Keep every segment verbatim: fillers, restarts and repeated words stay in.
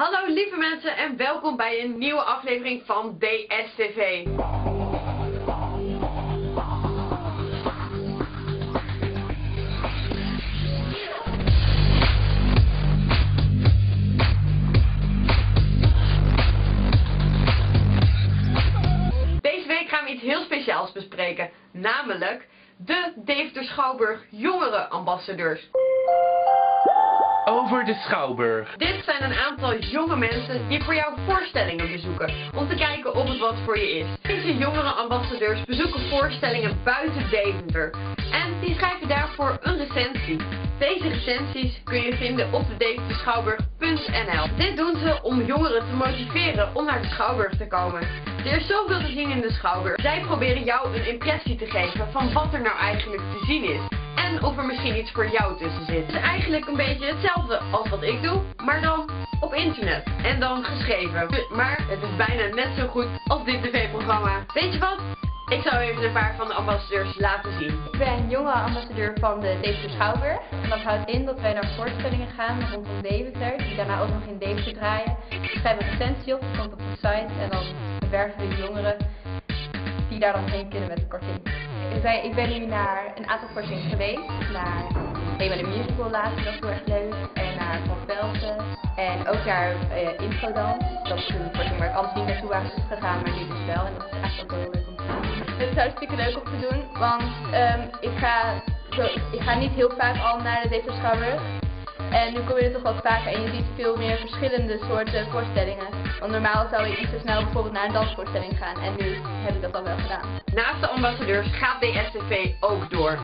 Hallo lieve mensen en welkom bij een nieuwe aflevering van D S T V. Deze week gaan we iets heel speciaals bespreken, namelijk de Deventer Schouwburg Jongerenambassadeurs. Over de Schouwburg. Dit zijn een aantal jonge mensen die voor jou voorstellingen bezoeken, om te kijken of het wat voor je is. Deze jongerenambassadeurs bezoeken voorstellingen buiten Deventer en die schrijven daarvoor een recensie. Deze recensies kun je vinden op de deventer schouwburg punt n l. Dit doen ze om jongeren te motiveren om naar de Schouwburg te komen. Er is zoveel te zien in de Schouwburg. Zij proberen jou een impressie te geven van wat er nou eigenlijk te zien is. En of er misschien iets voor jou tussen zit. Het is eigenlijk een beetje hetzelfde als wat ik doe, maar dan op internet. En dan geschreven. Maar het is bijna net zo goed als dit tv-programma. Weet je wat? Ik zal even een paar van de ambassadeurs laten zien. Ik ben jonge ambassadeur van de Deventer Schouwburg. En dat houdt in dat wij naar voorstellingen gaan rondom Deventer, die daarna ook nog in Deventer draaien. We schrijven een recensie op, die komt op de site en dan werven we de jongeren die daar dan heen kunnen met een korting. Ik ben nu naar een aantal voorstellingen geweest, naar Ema de Musical laatst, dat was heel erg leuk, en naar Van Velsen en ook naar uh, Infodans. Dat is een voorstelling waar ik anders niet naartoe was gegaan, maar nu dus wel en dat is eigenlijk ook heel leuk om te doen. Het is hartstikke leuk om te doen, want um, ik, ga zo, ik ga niet heel vaak al naar de Deventer Schouwburg. En nu kom je er toch wat vaker en je ziet veel meer verschillende soorten voorstellingen. Want normaal zou ik niet zo snel bijvoorbeeld naar een dansvoorstelling gaan en nu heb ik dat al wel gedaan. Naast de ambassadeurs gaat D S T V ook door.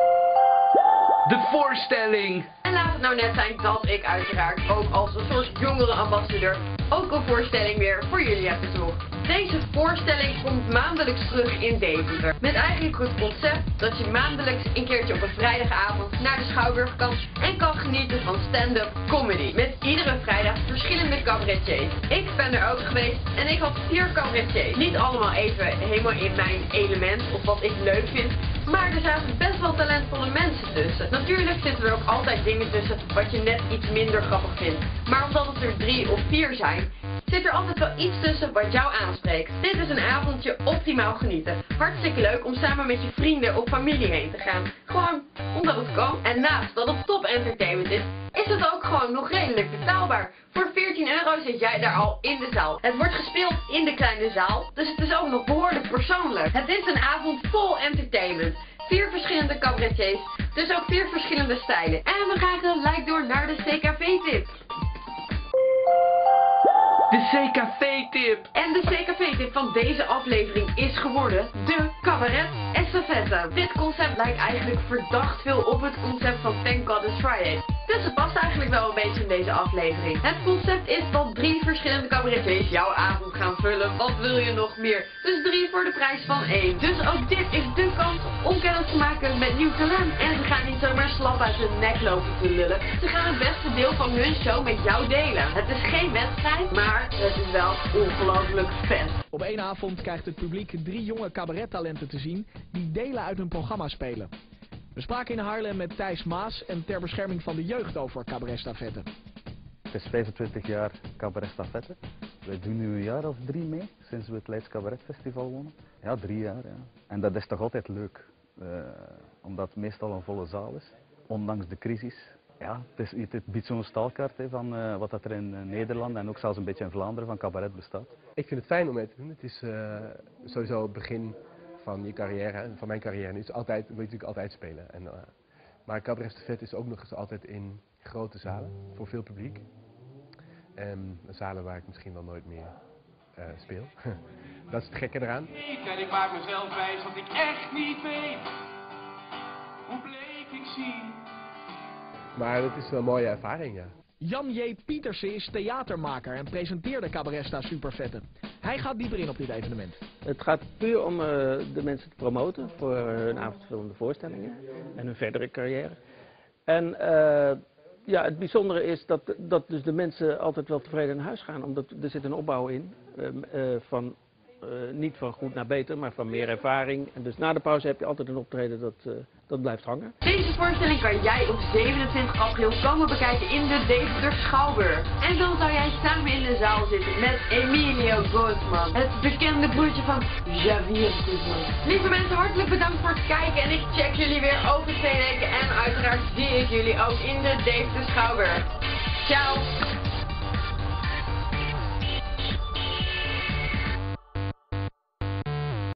De voorstelling! En laat het nou net zijn dat ik uiteraard ook als een soort jongerenambassadeur ook een voorstelling weer voor jullie heb bezocht. Deze voorstelling komt maandelijks terug in Deventer. Met eigenlijk het concept dat je maandelijks een keertje op een vrijdagavond naar de Schouwburg kan en kan genieten van stand-up comedy. Met iedere vrijdag verschillende cabaretiers. Ik ben er ook geweest en ik had vier cabaretiers. Niet allemaal even helemaal in mijn element of wat ik leuk vind. Maar er zaten best wel talentvolle mensen tussen. Natuurlijk zitten er ook altijd dingen tussen wat je net iets minder grappig vindt. Maar omdat het er drie of vier zijn, zit er altijd wel iets tussen wat jou aanspreekt. Dit is een avondje optimaal genieten. Hartstikke leuk om samen met je vrienden of familie heen te gaan. Gewoon omdat het kan. En naast dat het top entertainment is, is het ook gewoon nog redelijk betaalbaar. Voor veertien euro zit jij daar al in de zaal. Het wordt gespeeld in de kleine zaal, dus het is ook nog behoorlijk persoonlijk. Het is een avond vol entertainment. Vier verschillende cabaretiers, dus ook vier verschillende stijlen. En we gaan gelijk door naar de C K V-tip. De C K V-tip! En de C K V-tip van deze aflevering is geworden de Cabaret Estafette. Dit concept lijkt eigenlijk verdacht veel op het concept van Thank God It's Friday. Dus het past eigenlijk wel een beetje in deze aflevering. Het concept is dat drie verschillende cabaretiers jouw avond gaan vullen. Wat wil je nog meer? Dus drie voor de prijs van één. Dus ook dit is de kans om kennis te maken met nieuw talent. En ze gaan niet zomaar slap uit hun nek lopen te lullen. Ze gaan het beste deel van hun show met jou delen. Het is geen wedstrijd, maar het is wel ongelooflijk vet. Op één avond krijgt het publiek drie jonge cabarettalenten te zien die delen uit hun programma spelen. We spraken in Haarlem met Thijs Maas en ter bescherming van de jeugd over Cabaret Estafette. Het is vijfentwintig jaar Cabaret Estafette. We doen nu een jaar of drie mee, sinds we het Leids Cabaret Festival wonen. Ja, drie jaar. Ja. En dat is toch altijd leuk, uh, omdat het meestal een volle zaal is, ondanks de crisis. Ja, het, is, het biedt zo'n staalkaart he, van uh, wat dat er in uh, Nederland en ook zelfs een beetje in Vlaanderen van cabaret bestaat. Ik vind het fijn om mee te doen. Het is uh, sowieso het begin van je carrière, van mijn carrière. Nu is altijd, wil je natuurlijk altijd spelen. En, uh, maar Cabaret Estafette is ook nog eens altijd in grote zalen, voor veel publiek. En zalen waar ik misschien wel nooit meer uh, speel. Dat is het gekke eraan. En ik maak mezelf wijs dat ik echt niet weet hoe bleek ik zie. Maar het is wel een mooie ervaring, ja. Jan J. Pietersen is theatermaker en presenteerde Cabaresta Supervette. Hij gaat dieper in op dit evenement. Het gaat puur om uh, de mensen te promoten voor hun avondvullende voorstellingen en hun verdere carrière. En uh, ja, het bijzondere is dat, dat dus de mensen altijd wel tevreden naar huis gaan, omdat er zit een opbouw in uh, uh, van uh, niet van goed naar beter, maar van meer ervaring. En dus na de pauze heb je altijd een optreden dat, uh, dat blijft hangen. Deze voorstelling kan jij op zevenentwintig april komen bekijken in de Deventer Schouwburg. En dan zou jij samen in de zaal zitten met Emilio Guzman, het bekende broertje van Javier Guzman. Lieve mensen, hartelijk bedankt voor het kijken en ik check jullie weer over twee weken. En uiteraard zie ik jullie ook in de Deventer Schouwburg. Ciao!